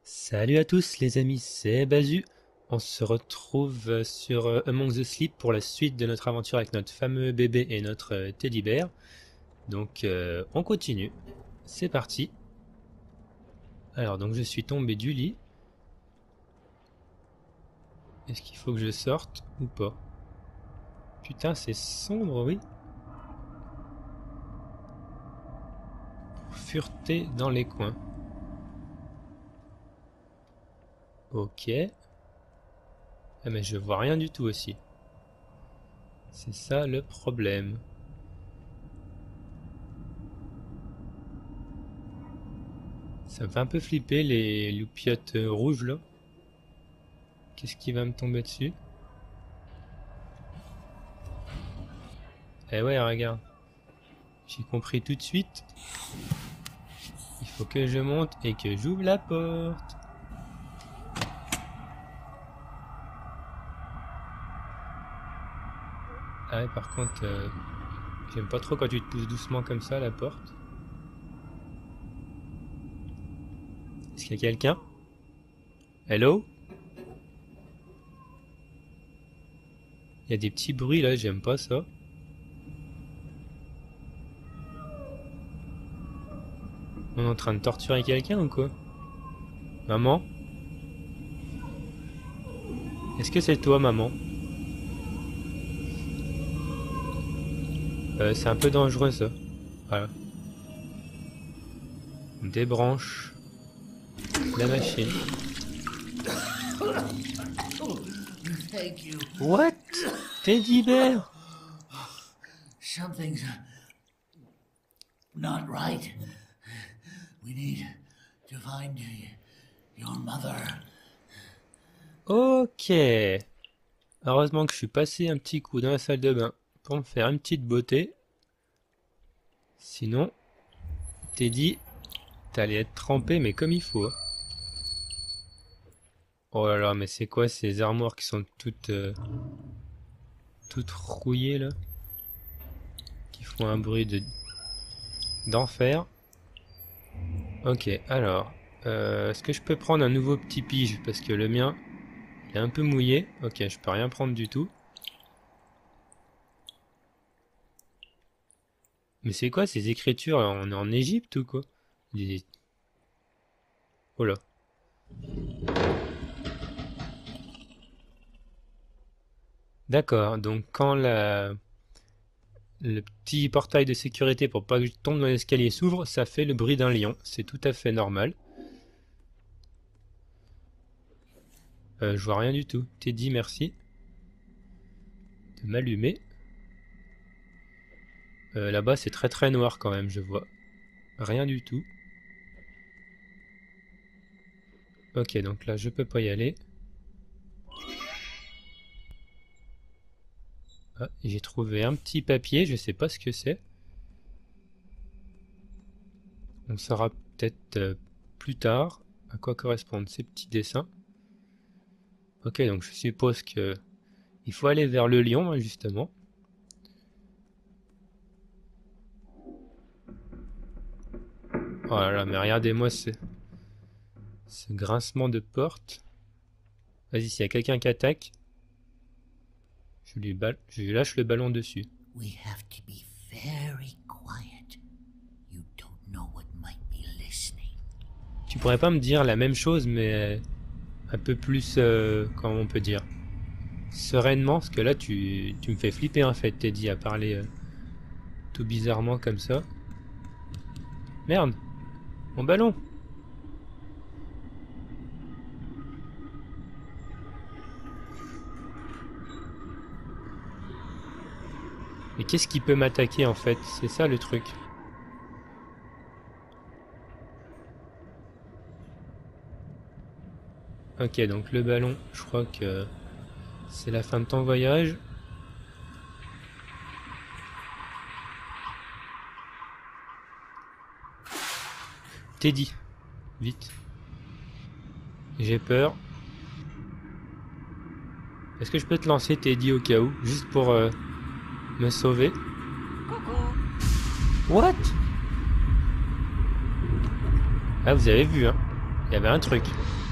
Salut à tous les amis, c'est Bazu. On se retrouve sur Among the Sleep pour la suite de notre aventure avec notre fameux bébé et notre teddy bear. Donc on continue, c'est parti. Alors donc je suis tombé du lit. Est-ce qu'il faut que je sorte ou pas? Putain c'est sombre oui. Pour fureter dans les coins. Ok. Ah mais je vois rien du tout aussi. C'est ça le problème. Ça me fait un peu flipper les loupiottes rouges là. Qu'est-ce qui va me tomber dessus? Eh ouais, regarde. J'ai compris tout de suite. Il faut que je monte et que j'ouvre la porte. Ah ouais, par contre, j'aime pas trop quand tu te pousses doucement comme ça la porte. Est-ce qu'il y a quelqu'un? Hello? Il y a des petits bruits là, j'aime pas ça. On est en train de torturer quelqu'un ou quoi? Maman? Est-ce que c'est toi, maman? C'est un peu dangereux ça. Voilà. On débranche la machine. Thank you. What? Teddy bear? Something's not right. We need to find your mother. Ok. Heureusement que je suis passé un petit coup dans la salle de bain pour me faire une petite beauté. Sinon, Teddy, t'allais être trempé mais comme il faut. Oh là là, mais c'est quoi ces armoires qui sont toutes rouillées là? Qui font un bruit d'enfer. Ok, alors, est-ce que je peux prendre un nouveau petit pige? Parce que le mien, il est un peu mouillé. Ok, je peux rien prendre du tout. Mais c'est quoi ces écritures là? On est en Égypte ou quoi? Oh là. D'accord, donc quand le petit portail de sécurité pour pas que je tombe dans l'escalier s'ouvre, ça fait le bruit d'un lion. C'est tout à fait normal. Je vois rien du tout. Teddy, merci de m'allumer. Là-bas, c'est très très noir quand même, je vois rien du tout. Ok, donc là, je peux pas y aller. Ah, j'ai trouvé un petit papier, je sais pas ce que c'est. On saura peut-être plus tard à quoi correspondent ces petits dessins. Ok, donc je suppose que il faut aller vers le lion, hein, justement. Oh là là, mais regardez-moi ce grincement de porte. Vas-y, s'il y a quelqu'un qui attaque, je lui lâche le ballon dessus. We have to be very quiet. You don't know what might be listening. Tu pourrais pas me dire la même chose, mais un peu plus, comment on peut dire, sereinement, parce que là, tu me fais flipper en fait, Teddy, à parler tout bizarrement comme ça. Merde, mon ballon! Mais qu'est-ce qui peut m'attaquer en fait? C'est ça le truc. Ok, donc le ballon, je crois que c'est la fin de ton voyage. Teddy, vite. J'ai peur. Est-ce que je peux te lancer Teddy au cas où, juste pour me sauver? What? Ah, vous avez vu, hein? Il y avait un truc.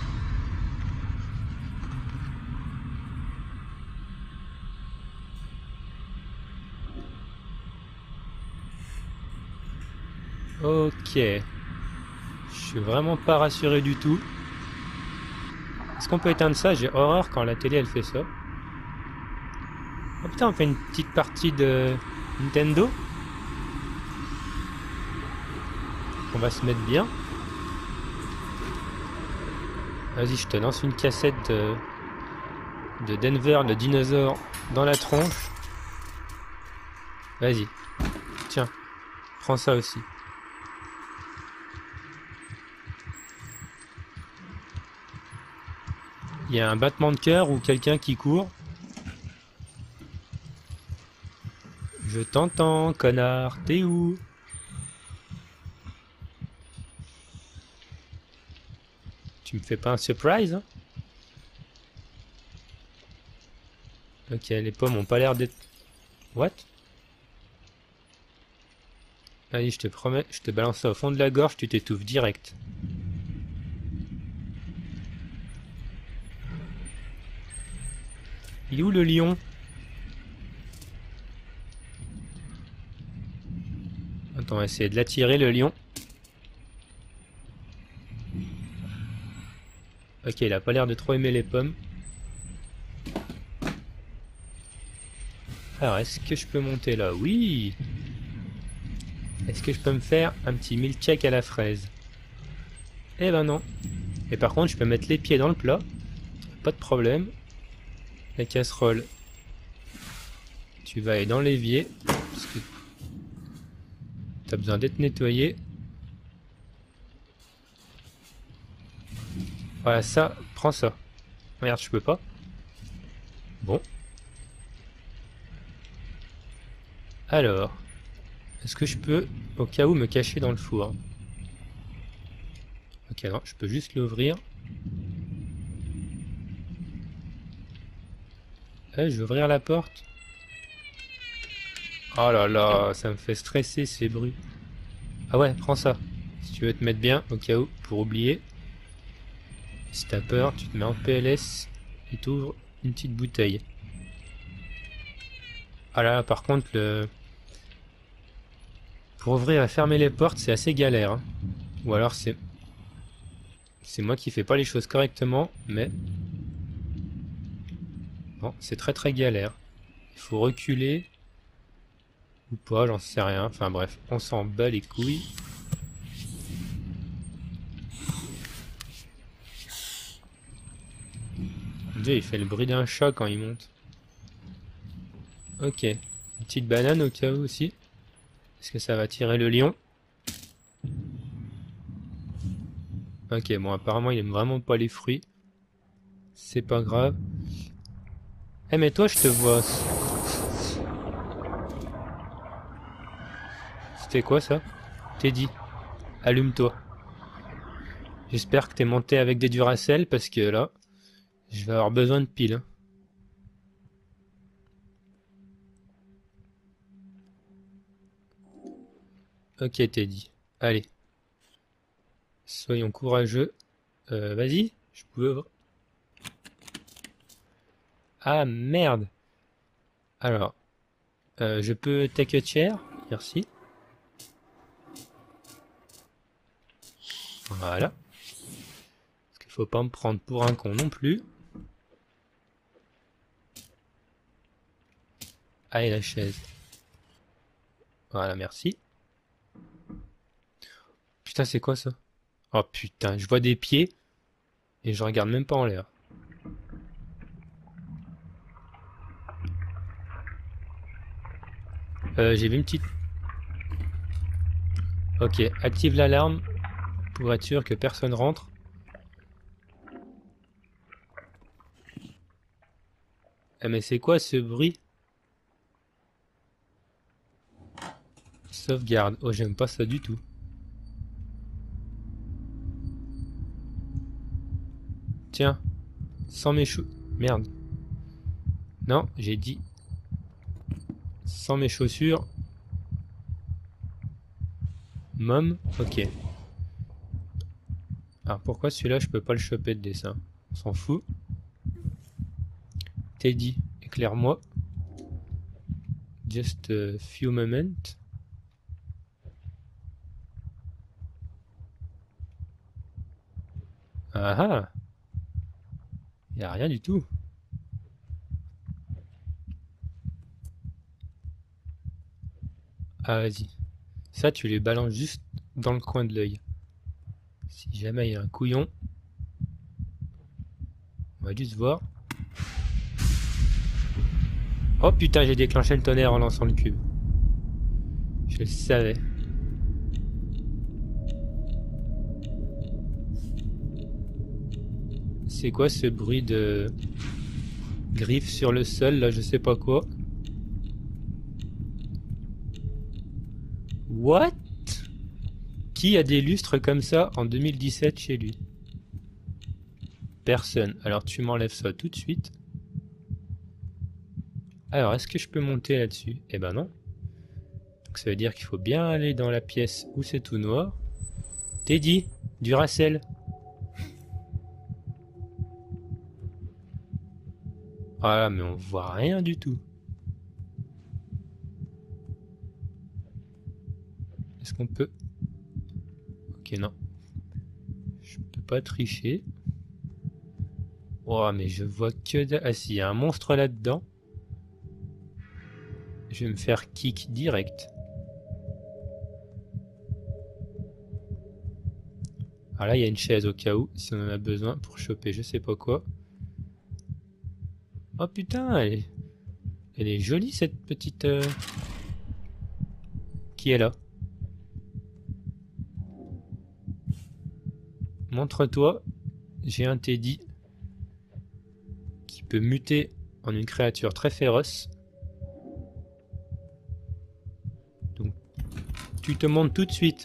Ok. Je suis vraiment pas rassuré du tout. Est-ce qu'on peut éteindre ça? J'ai horreur quand la télé elle fait ça. Oh putain, on fait une petite partie de Nintendo. On va se mettre bien. Vas-y, je te lance une cassette de Denver, le dinosaure, dans la tronche. Vas-y. Tiens, prends ça aussi. Il y a un battement de cœur ou quelqu'un qui court. Je t'entends, connard. T'es où? Tu me fais pas un surprise, hein? Ok, les pommes ont pas l'air d'être... What? Allez, je te promets, je te balance ça au fond de la gorge, tu t'étouffes direct. Il est où le lion? Attends, on va essayer de l'attirer, le lion. Ok, il a pas l'air de trop aimer les pommes. Alors, est-ce que je peux monter là? Oui! Est-ce que je peux me faire un petit milkshake à la fraise? Eh ben non. Et par contre, je peux mettre les pieds dans le plat. Pas de problème. La casserole. Tu vas aller dans l'évier. Parce que t'as besoin d'être nettoyé. Voilà, ça, prends ça. Regarde, je peux pas. Bon. Alors, est-ce que je peux, au cas où, me cacher dans le four? Ok, non, je peux juste l'ouvrir. Je vais ouvrir la porte. Oh là là, ça me fait stresser ces bruits. Ah ouais, prends ça. Si tu veux te mettre bien, au cas où, pour oublier. Si t'as peur, tu te mets en PLS et t'ouvres une petite bouteille. Ah là, par contre, pour ouvrir et fermer les portes, c'est assez galère, hein. Ou alors c'est moi qui fais pas les choses correctement, mais bon, c'est très très galère. Il faut reculer ou pas, j'en sais rien. Enfin bref, on s'en bat les couilles. Mon Dieu, il fait le bruit d'un chat quand il monte. Ok, une petite banane au cas où aussi. Est-ce que ça va tirer le lion? Ok, bon, apparemment il aime vraiment pas les fruits. C'est pas grave. Eh mais toi, je te vois. C'était quoi ça? Teddy, allume-toi. J'espère que t'es monté avec des Duracell parce que là, je vais avoir besoin de piles, hein. Ok Teddy, allez, soyons courageux. Vas-y, je peux... Ah merde. Alors, je peux take a chair? Merci. Voilà. Parce qu'il faut pas me prendre pour un con non plus. Allez, la chaise. Voilà, merci. Putain, c'est quoi ça? Oh putain, je vois des pieds et je regarde même pas en l'air. J'ai vu une petite... Ok, active l'alarme pour être sûr que personne rentre. Eh mais c'est quoi ce bruit? Sauvegarde. Oh, j'aime pas ça du tout. Tiens, sans mes chaussures. Merde. Non, j'ai dit sans mes chaussures. Mom, ok. Alors pourquoi celui-là je peux pas le choper de dessin? On s'en fout. Teddy, éclaire-moi. Just a few moments. Ah ah! Y a rien du tout. Ah vas-y. Ça tu les balances juste dans le coin de l'œil. Si jamais il y a un couillon. On va juste voir. Oh putain, j'ai déclenché le tonnerre en lançant le cube. Je le savais. C'est quoi ce bruit de griffes sur le sol là, je sais pas quoi. What? Qui a des lustres comme ça en 2017 chez lui? Personne. Alors tu m'enlèves ça tout de suite. Alors est-ce que je peux monter là-dessus? Eh ben non. Donc ça veut dire qu'il faut bien aller dans la pièce où c'est tout noir. Teddy, Duracell. Ah mais on voit rien du tout. Est-ce qu'on peut... Ok non. Je peux pas tricher. Oh mais je vois que... Ah si, il y a un monstre là-dedans. Je vais me faire kick direct. Alors là, il y a une chaise au cas où, si on en a besoin pour choper je sais pas quoi. Oh putain, elle est jolie cette petite... Qui est là? Montre-toi, j'ai un Teddy qui peut muter en une créature très féroce. Donc, tu te montres tout de suite.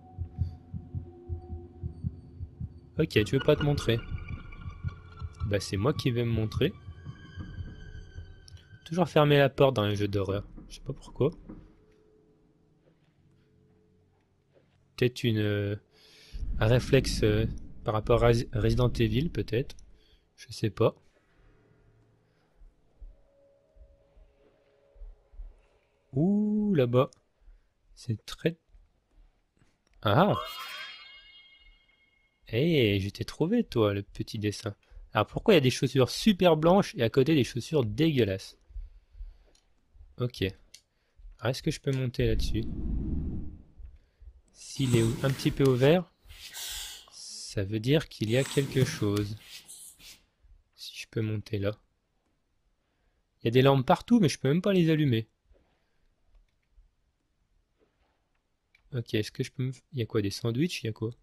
Ok, tu veux pas te montrer? Bah c'est moi qui vais me montrer. Toujours fermer la porte dans les jeux d'horreur. Je sais pas pourquoi. Peut-être un réflexe par rapport à Resident Evil, peut-être. Je sais pas. Ouh, là-bas. C'est très... Ah! Eh, je t'ai trouvé, toi, le petit dessin. Alors pourquoi il y a des chaussures super blanches et à côté des chaussures dégueulasses? Ok. Alors est-ce que je peux monter là-dessus? S'il est un petit peu ouvert, ça veut dire qu'il y a quelque chose. Si je peux monter là. Il y a des lampes partout, mais je peux même pas les allumer. Ok, est-ce que je peux me... Il y a quoi, des sandwichs? Il y a quoi?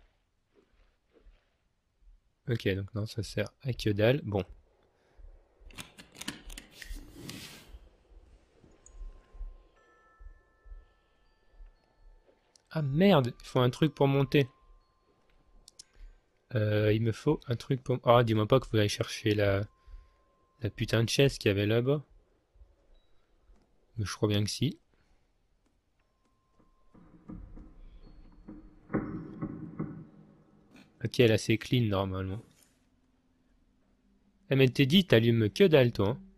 Ok, donc non, ça sert à que dalle. Bon. Ah merde, il faut un truc pour monter. Il me faut un truc pour... Ah, dis-moi pas que vous allez chercher la putain de chaise qu'il y avait là-bas. Mais je crois bien que si. Ok, là c'est clean normalement. Eh mais t'es dit, t'allumes que dalle toi. Hein.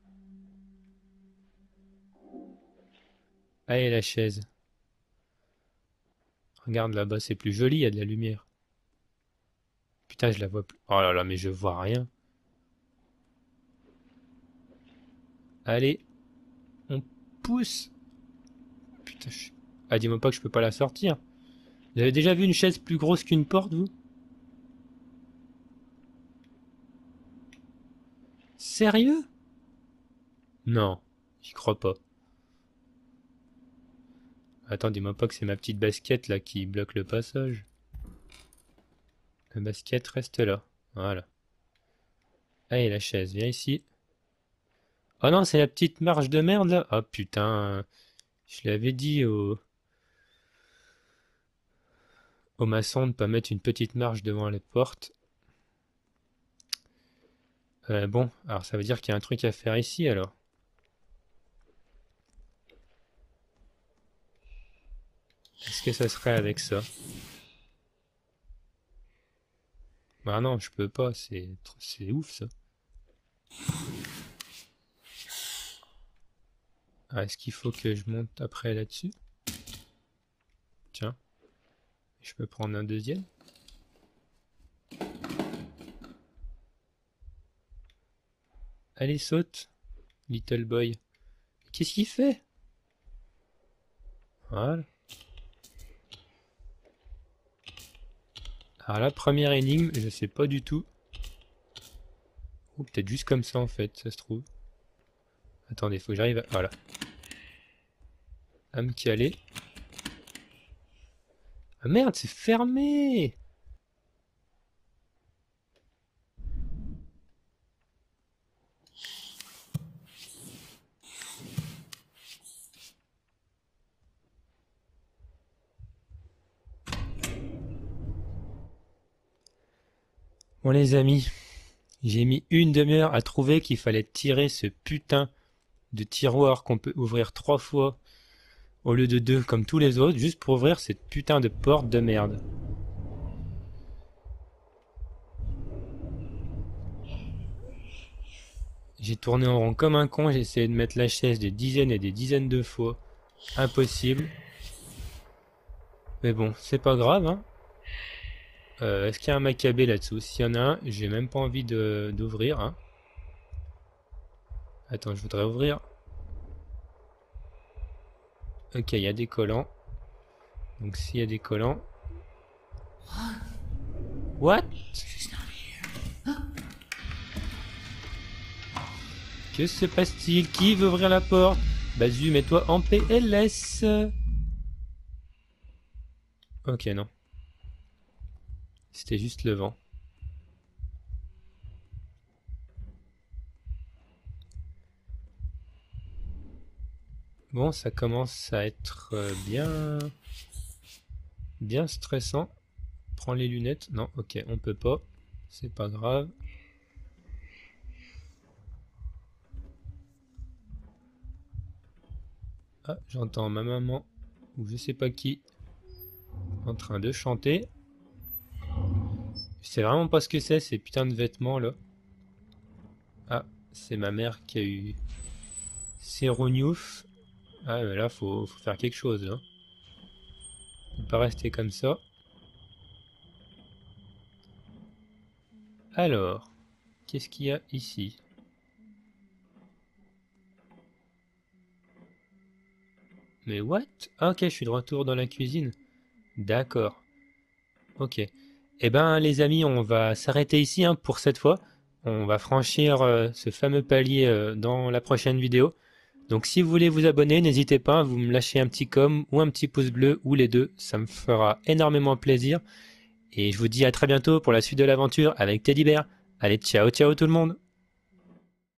Allez la chaise. Regarde là-bas, c'est plus joli, il y a de la lumière. Putain, je la vois plus. Oh là là, mais je vois rien. Allez, on pousse. Putain, ah dis-moi pas que je peux pas la sortir. Vous avez déjà vu une chaise plus grosse qu'une porte, vous? Sérieux? Non, j'y crois pas. Attends, dis-moi pas que c'est ma petite basket là qui bloque le passage. La basket reste là. Voilà. Allez, la chaise, viens ici. Oh non, c'est la petite marche de merde là. Oh putain, je l'avais dit au maçon de pas mettre une petite marche devant les portes. Bon, alors ça veut dire qu'il y a un truc à faire ici alors. Est-ce que ça serait avec ça? Ah non, je peux pas, c'est ouf ça. Ah, est-ce qu'il faut que je monte après là-dessus? Tiens, je peux prendre un deuxième. Allez, saute, little boy. Qu'est-ce qu'il fait? Voilà. Alors la première énigme, je sais pas du tout. Ou peut-être juste comme ça en fait, ça se trouve. Attendez, faut que j'arrive à... Voilà. À me caler. Ah merde, c'est fermé! Bon les amis, j'ai mis une demi-heure à trouver qu'il fallait tirer ce putain de tiroir qu'on peut ouvrir 3 fois au lieu de 2 comme tous les autres, juste pour ouvrir cette putain de porte de merde. J'ai tourné en rond comme un con, j'ai essayé de mettre la chaise des dizaines et des dizaines de fois. Impossible. Mais bon, c'est pas grave, hein. Est-ce qu'il y a un macabé là-dessous? S'il y en a un, j'ai même pas envie d'ouvrir, hein. Attends, je voudrais ouvrir. Ok, il y a des collants. Donc s'il y a des collants... What? Que se passe-t-il? Qui veut ouvrir la porte? Bazu, mets-toi en PLS. Ok, non. C'était juste le vent. Bon, ça commence à être bien stressant. Prends les lunettes. Non, ok, on peut pas. C'est pas grave. Ah, j'entends ma maman, ou je sais pas qui, en train de chanter. Je sais vraiment pas ce que c'est, ces putains de vêtements là. Ah, c'est ma mère qui a eu Céroniouf. Ah, mais là, faut faire quelque chose, là. On peut pas rester comme ça. Alors, qu'est-ce qu'il y a ici? Mais what? Ah, ok, je suis de retour dans la cuisine. D'accord. Ok. Eh ben, les amis, on va s'arrêter ici hein, pour cette fois. On va franchir ce fameux palier dans la prochaine vidéo. Donc si vous voulez vous abonner, n'hésitez pas, vous me lâchez un petit com ou un petit pouce bleu ou les deux, ça me fera énormément plaisir. Et je vous dis à très bientôt pour la suite de l'aventure avec Teddy Bear. Allez, ciao ciao tout le monde!